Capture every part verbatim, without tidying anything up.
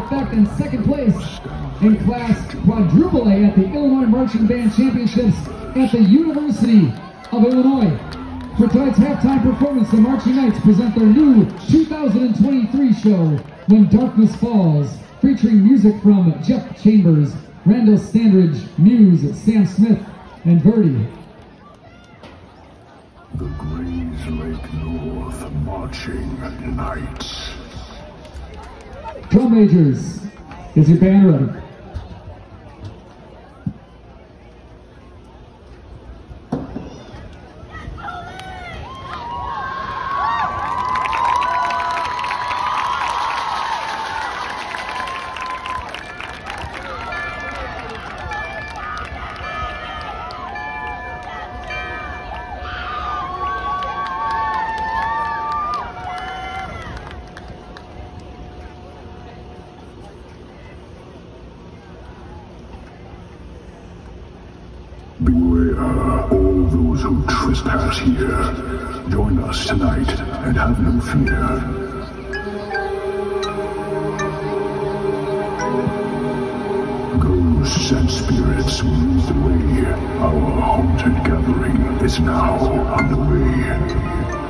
effect in second place in Class Quadruple A at the Illinois Marching Band Championships at the University of Illinois. For tonight's halftime performance, the Marching Knights present their new two thousand twenty-three show, When Darkness Falls, featuring music from Jeff Chambers, Randall Standridge, Muse, Sam Smith, and Verdi. The Grayslake North Marching Knights. Drum majors, is your band ready? Beware all those who trespass here. Join us tonight and have no fear. Ghosts and spirits will lead the way. Our haunted gathering is now underway.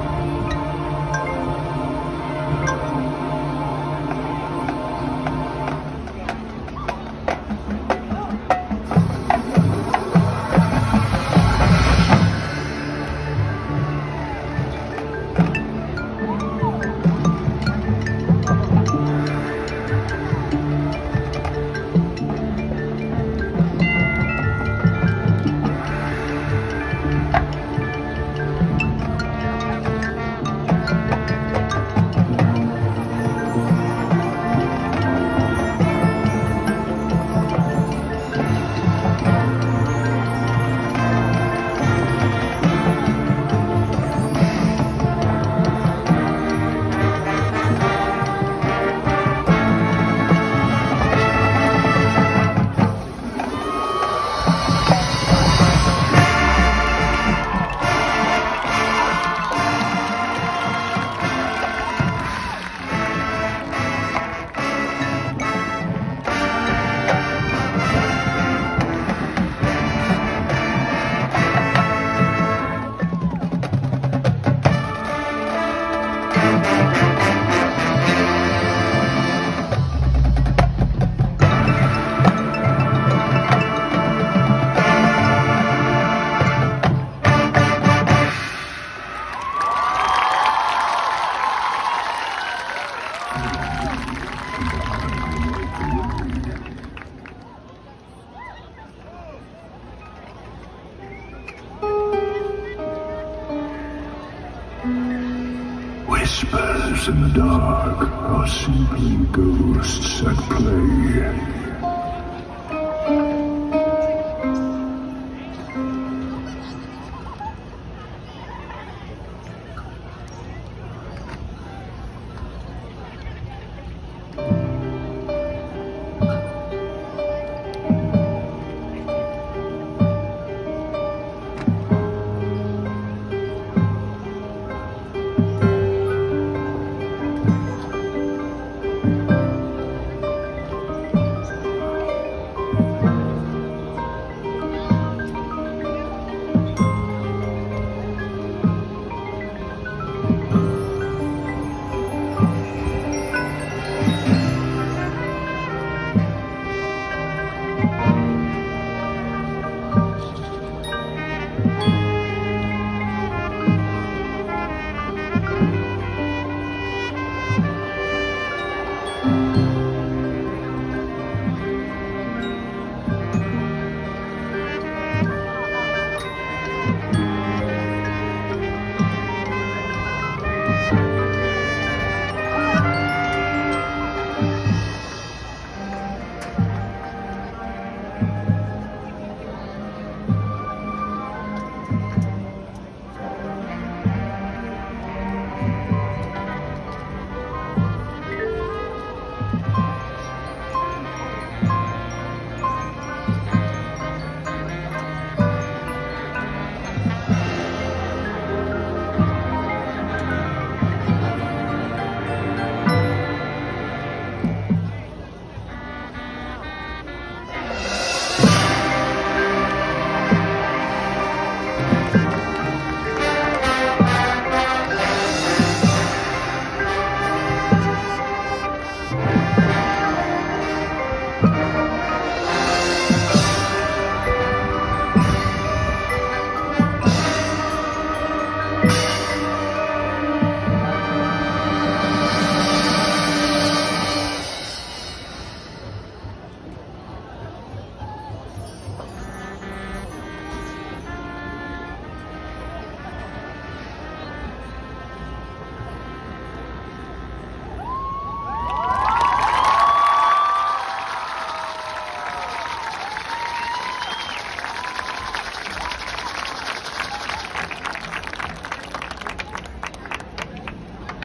Whispers in the dark are simply ghosts at play.